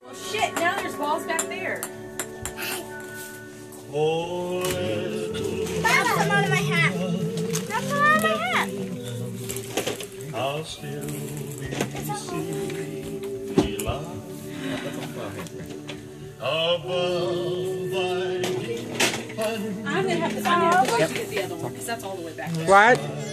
Oh shit, now there's balls back there. Have some out of my hat. Have some out of my hat. I'll still be above thy I'm gonna have to get the other one because that's all the way back there. What?